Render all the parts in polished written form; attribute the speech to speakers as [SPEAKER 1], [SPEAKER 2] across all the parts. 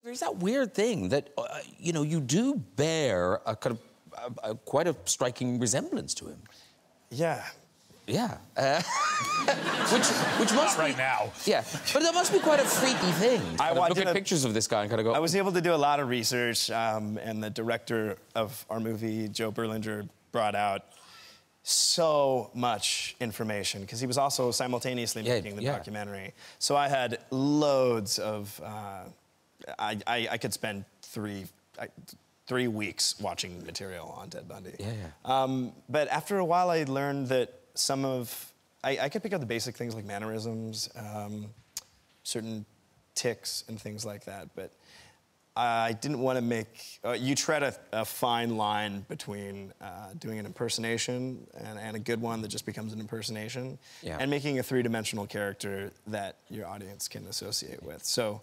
[SPEAKER 1] There's that weird thing that, you know, you do bear a kind of quite a striking resemblance to him.
[SPEAKER 2] Yeah.
[SPEAKER 1] Yeah. Which must
[SPEAKER 3] Not right now.
[SPEAKER 1] Yeah, but that must be quite a freaky thing.
[SPEAKER 2] I
[SPEAKER 1] look at pictures of this guy and kind of go...
[SPEAKER 2] I was able to do a lot of research, and the director of our movie, Joe Berlinger, brought out so much information, because he was also simultaneously making the documentary. So I had loads of... I could spend three weeks watching material on Ted Bundy. But after a while, I learned that some of... I could pick up the basic things like mannerisms, certain tics and things like that, but I didn't want to make... you tread a fine line between doing an impersonation and a good one that just becomes an impersonation, and making a three-dimensional character that your audience can associate with. So...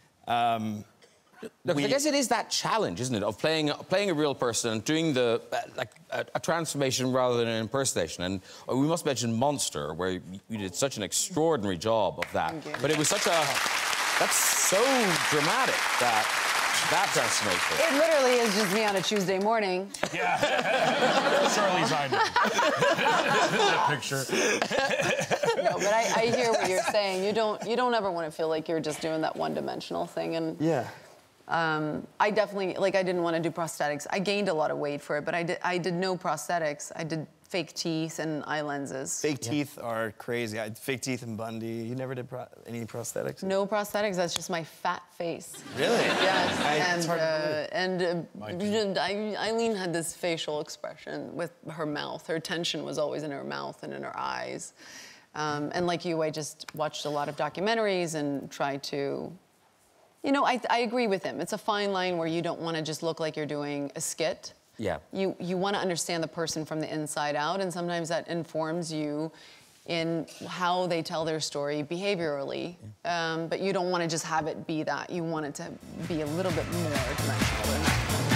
[SPEAKER 1] Look, I guess it is that challenge, isn't it, of playing a real person and doing the a transformation rather than an impersonation. And we must mention Monster, where you did such an extraordinary job of that. But it was such a... That's so dramatic, that transformation.
[SPEAKER 4] It literally is just me on a Tuesday morning.
[SPEAKER 3] Yeah. Charlize, I know. That picture.
[SPEAKER 4] No, but I hear what you're saying. You don't ever want to feel like you're just doing that one-dimensional thing. And I definitely, like, I didn't want to do prosthetics. I gained a lot of weight for it, but I did no prosthetics. I did fake teeth and eye lenses.
[SPEAKER 2] Fake teeth are crazy. I had fake teeth in Bundy. You never did any prosthetics?
[SPEAKER 4] No prosthetics. That's just my fat face.
[SPEAKER 2] Really?
[SPEAKER 4] Yes. Eileen had this facial expression with her mouth. Her tension was always in her mouth and in her eyes. And like you, I just watched a lot of documentaries and tried to... You know, I agree with him. It's a fine line where you don't want to just look like you're doing a skit.
[SPEAKER 1] Yeah.
[SPEAKER 4] You want to understand the person from the inside out, and sometimes that informs you in how they tell their story behaviorally. But you don't want to just have it be that. You want it to be a little bit more dimensional than that.